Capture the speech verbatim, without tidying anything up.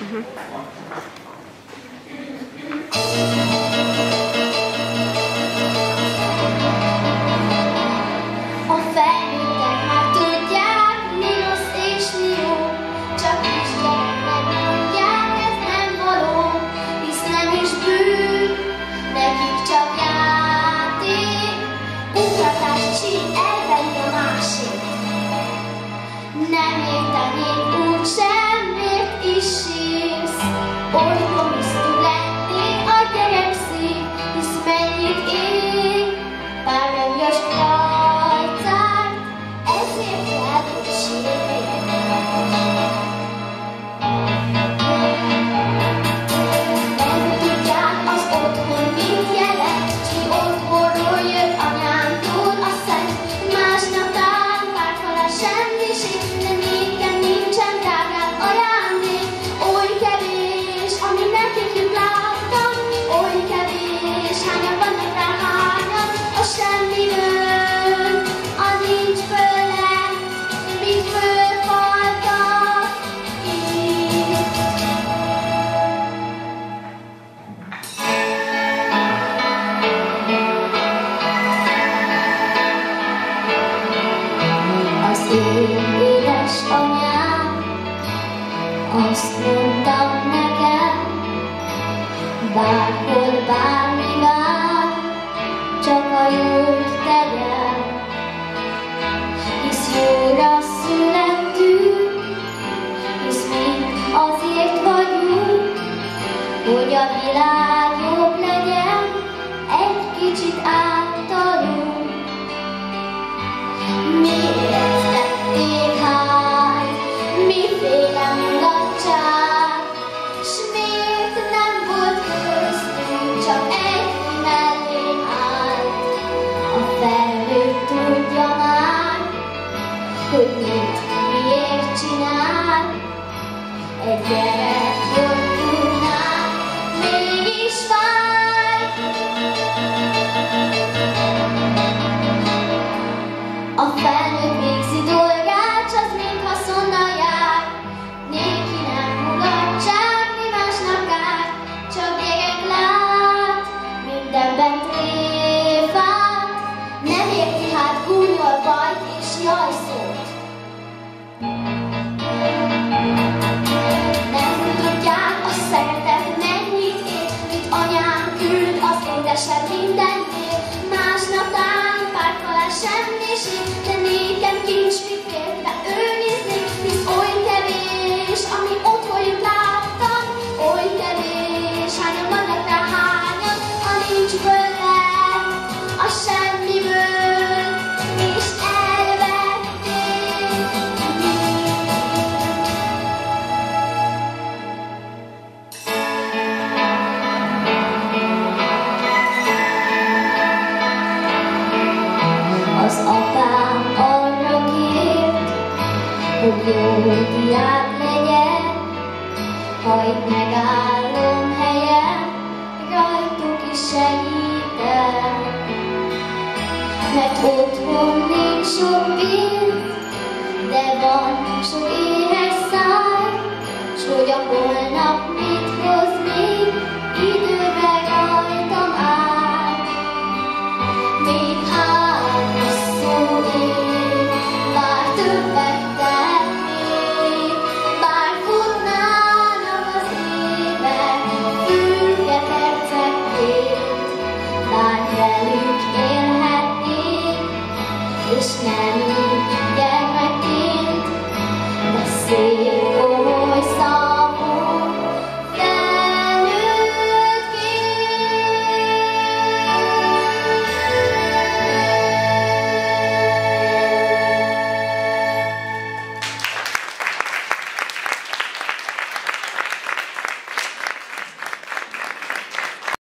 Uh-huh. A felnőttek már tudják, mi rossz és mi jó, csak kisgyereknek mondják, ez nem való, hisz nem is bűn, nekik csak játék, ukratás csík, elvenni a másik. Nem értem én úgysem, miért is sírsz, oly gonosz tud lenni a gyerek szív, hisz mennyit él, bár nem jössz rajtát, ezért kell, hogy sírj. Nem tudják az otthon mit jelent, ki otthonról jött anyámtól a szent, másnap tán pártfalás semmiség, de nékem nincsen drágább ajándék, oly kevés, ami nekik láttam, oly kevés, hányan vannak rá hányan, a semmiből, a nincs fölött, mit fölhaltak itt. Az én édes anyám azt mondta nekem, bárhol bármi vár, csak a jót tegyem, hisz jóra születtünk, hisz mi azért vagyunk, hogy a világ jobb legyen, egy kicsit általunk. Miért tették hát, miféle mulatság, s miért nem volt köztünk, csak egy mellé állt. A felnőtt tudja már, hogy mit, miért csinál, egy gyerek jobbulnál, mégis fáj. A felnőtt végzi dolgát, s az mind haszonnal jár. Néki nem mulatság, mi másnak kár, csak gyerek lát, mindenben tréfát. Nem érti hát gúnyol bajt és jajszót. Nem tudják a szeretet mennyit ér, mit anyám küld az édesem mindennél. Másnap tán pártfalás semmiség, de nékem kincs mit fér, de őrizni, hisz oly kevés, ami otthon jött láttam, oly kevés, hányan vannak rá hányan, ha nincs fölött, a semmiből, és elvették mind. Az apám arra kért, hogy jó diák legyen, ha itt megállom helyen, rajtuk is segítem. Mert otthon nincs sok pénz, de van sok éhes száj, s hogy a holnap